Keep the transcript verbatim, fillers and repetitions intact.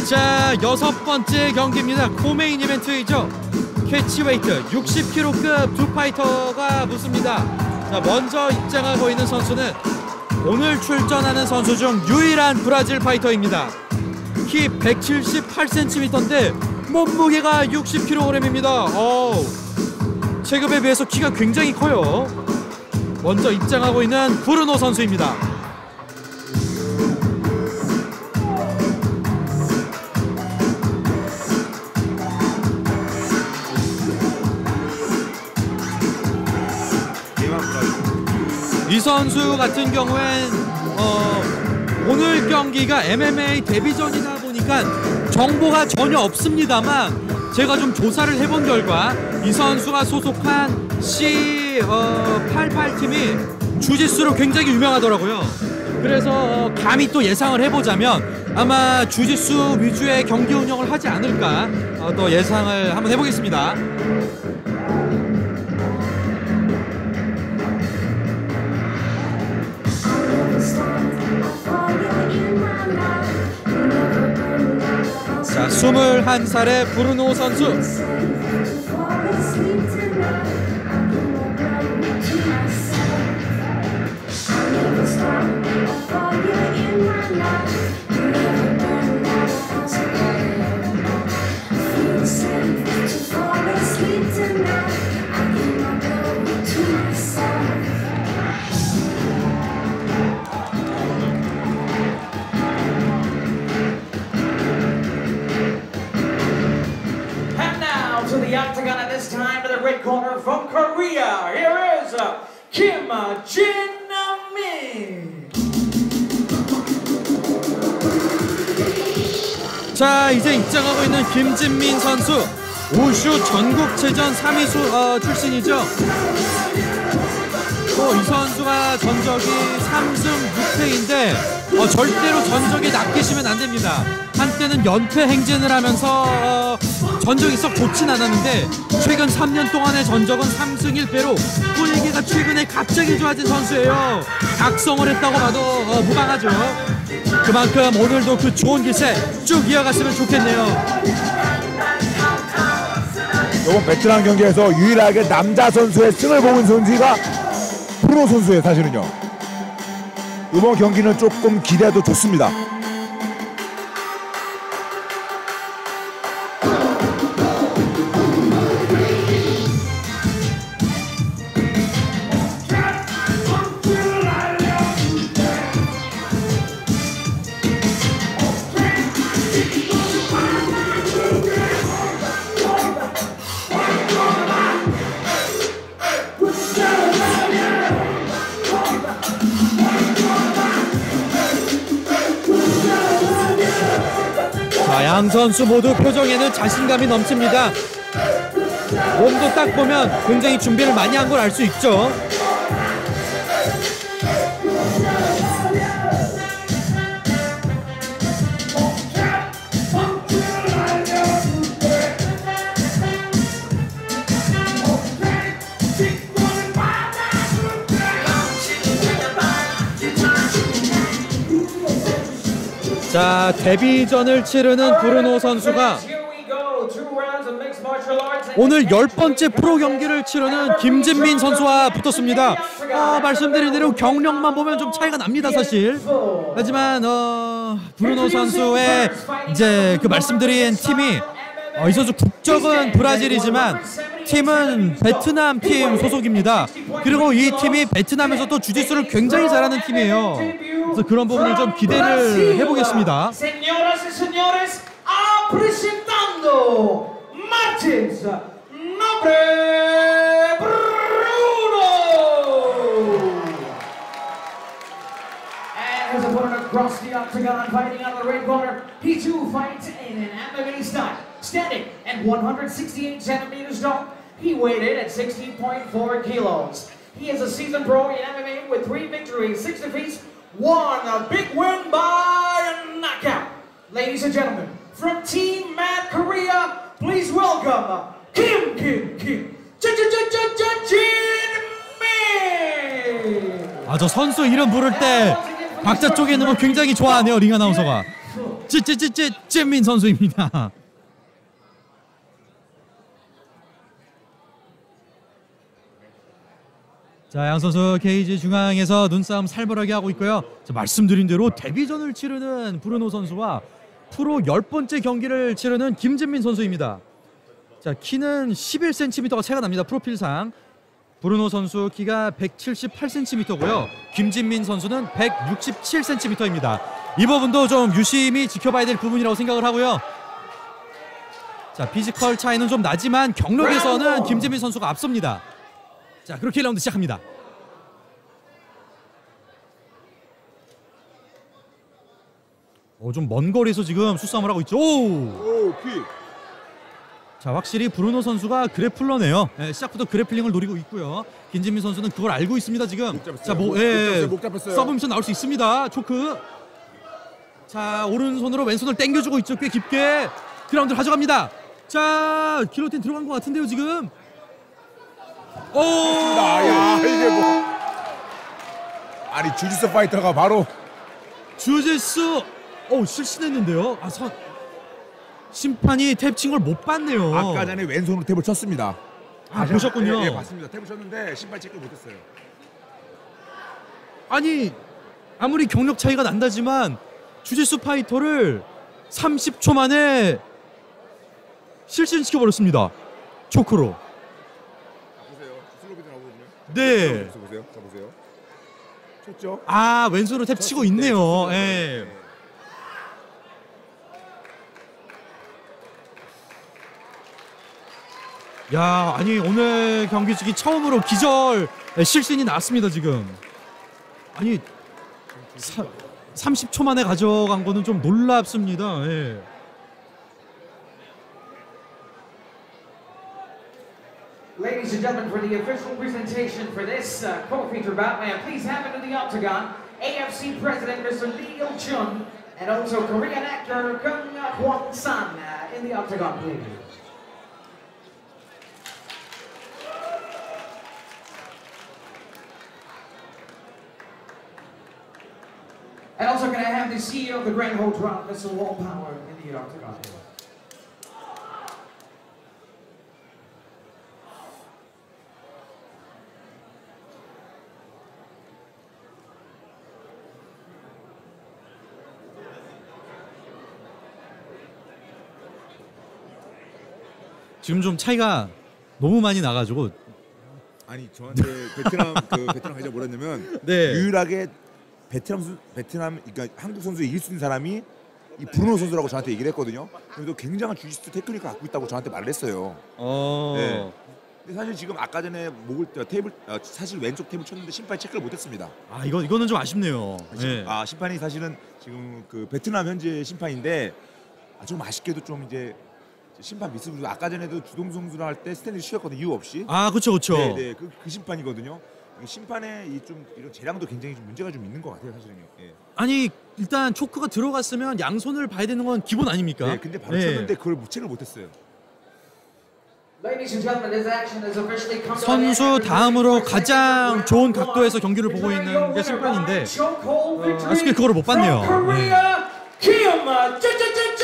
자, 여섯 번째 경기입니다. 코메인 이벤트이죠. 캐치웨이트 육십 킬로급 두 파이터가 붙습니다. 자, 먼저 입장하고 있는 선수는 오늘 출전하는 선수 중 유일한 브라질 파이터입니다. 키 백칠십팔 센티미터인데 몸무게가 육십 킬로그램입니다. 어우, 체급에 비해서 키가 굉장히 커요. 먼저 입장하고 있는 브루노 선수입니다. 이 선수 같은 경우엔 어, 오늘 경기가 엠엠에이 데뷔전이다 보니까 정보가 전혀 없습니다만 제가 좀 조사를 해본 결과 이 선수가 소속한 씨 팔십팔 팀이 주짓수로 굉장히 유명하더라고요. 그래서 어, 감히 또 예상을 해보자면 아마 주짓수 위주의 경기 운영을 하지 않을까 어, 또 예상을 한번 해보겠습니다. 자, 스물한 살의 브루노 선수. The octagon at this time to the red corner from Korea. Here is uh, Kim Jin-min. 자, 이제 입장하고 있는 김진민 선수. 우슈 전국체전 삼 위수 어, 출신이죠. 또 이 선수가 전적이 삼승 육패인데 어, 절대로 전적이 낚이시면 안 됩니다. 한때는 연패 행진을 하면서 어, 전적이 썩 좋진 않았는데 최근 삼 년 동안의 전적은 삼승 일패로 분위기가 최근에 갑자기 좋아진 선수예요. 각성을 했다고 봐도 어, 무방하죠. 그만큼 오늘도 그 좋은 기세 쭉 이어갔으면 좋겠네요. 이번 베트남 경기에서 유일하게 남자 선수의 승을 보은 선수가 브루노 선수예요. 사실은요. 이번 경기는 조금 기대도 좋습니다. 양 선수 모두 표정에는 자신감이 넘칩니다. 몸도 딱 보면 굉장히 준비를 많이 한 걸 알 수 있죠. 자, 데뷔전을 치르는 브루노 선수가 오늘 열 번째 프로 경기를 치르는 김진민 선수와 붙었습니다. 어, 말씀드린 대로 경력만 보면 좀 차이가 납니다, 사실. 하지만 어, 브루노 선수의 이제 그 말씀드린 팀이 어, 이 선수 국적은 브라질이지만 팀은 베트남 팀 소속입니다. 그리고 이 팀이 베트남에서 또 주짓수를 굉장히 잘하는 팀이에요. 그래서 그런 부분을 좀 기대를 해보겠습니다. His opponent across the octagon, fighting out of the red corner. He too fights in an M M A style. Standing at one hundred sixty-eight centimeters tall, he weighed in at sixteen point four kilos. He is a seasoned pro in M M A with three victories, six defeats, one a big win by knockout. Ladies and gentlemen, from Team Mad Korea, please welcome Kim Kim Kim Jin-min. 아, 저 선수 이름 부를 때 박자 쪽에 있는 거 굉장히 좋아하네요, 링 아나운서가. 찌찌찌찌 잼민 선수입니다. 자, 양 선수 케이지 중앙에서 눈싸움 살벌하게 하고 있고요. 자, 말씀드린 대로 데뷔전을 치르는 브루노 선수와 프로 열 번째 경기를 치르는 김진민 선수입니다. 자, 키는 십일 센티미터가 차이가 납니다. 프로필상. 브루노 선수 키가 백칠십팔 센티미터고요. 김진민 선수는 백육십칠 센티미터입니다. 이 부분도 좀 유심히 지켜봐야 될 부분이라고 생각을 하고요. 자, 피지컬 차이는 좀 나지만 경력에서는 김진민 선수가 앞섭니다. 자, 그렇게 일 라운드 시작합니다. 어, 좀 먼 거리에서 지금 수싸움을 하고 있죠. 오! 오, 킥. 자, 확실히 브루노 선수가 그래플러네요. 예, 시작부터 그래플링을 노리고 있고요. 김진민 선수는 그걸 알고 있습니다 지금. 목 잡았어요. 자, 뭐, 목, 예, 목 잡았어요. 목 잡았어요. 서브미션 나올 수 있습니다. 초크. 자, 오른손으로 왼손을 당겨주고 있죠. 꽤 깊게 그라운드를 가져갑니다. 자, 기로틴 들어간 것 같은데요 지금. 오! 아, 야, 이게 뭐. 아니, 주짓수 파이터가 바로. 주짓수. 오, 실신했는데요. 아, 선. 심판이 탭 친 걸 못 봤네요. 아까 전에 왼손으로 탭을 쳤습니다. 아, 보셨군요. 예, 예, 봤습니다. 탭을 쳤는데 신발 체크 못했어요. 아니, 아무리 경력 차이가 난다지만 주짓수 파이터를 삼십 초 만에 실신시켜버렸습니다. 초크로. 보세요. 슬로비드 나오거든요. 네. 보세요. 자, 보세요. 쳤죠? 아, 왼손으로 탭 치고 있네요. 예. 야, 아니 오늘 경기지기 처음으로 기절 실신이 났습니다 지금. 아니 사, 삼십 초 만에 가져간 거는 좀 놀랍습니다. 예. Ladies and gentlemen, for the official presentation for this uh, co-feature bout, may I please have into the octagon A F C President Mister Lee Il-chun and also Korean actor Kang Kwon-san uh, in the octagon, please. And also, can I have the C E O of the Grand Hotel, Mister Walt Power, in the octagon? 지금 좀 차이가 너무 많이 나가지고. 아니, 저한테 베트남 그 베트남 회장 뭐랬냐면 네. 유일하게 베트남 선 베트남 그러니까 한국 선수의 일 순위 사람이 이 브루노 선수라고 저한테 얘기를 했거든요. 그래도 굉장한 주짓수 테크닉을 갖고 있다고 저한테 말을 했어요. 어. 네. 근데 사실 지금 아까 전에 목을 테이블 어, 사실 왼쪽 테이블 쳤는데 심판이 체크를 못했습니다. 아, 이거 이거는 좀 아쉽네요. 네. 아, 심판이 사실은 지금 그 베트남 현재 심판인데 아, 좀 아쉽게도 좀 이제 심판 미스로 아까 전에도 주동 선수랑 할 때 스탠딩 쉬었거든요. 이유 없이. 아, 그렇죠, 그렇죠. 네, 네, 그, 그 심판이거든요. 심판의 이 좀 이런 재량도 굉장히 좀 문제가 좀 있는 것 같아요, 사실은요. 예. 아니 일단 초크가 들어갔으면 양손을 봐야 되는 건 기본 아닙니까? 네, 근데 바로 네. 쳤는데 그걸 체크를 못했어요. Ladies and gentlemen, this action has officially come to an end. 선수 다음으로 가장 좋은 각도에서 경기를 보고 있는 게 심판인데 어, 아쉽게 그걸 못 봤네요. From Korea, Kim, uh,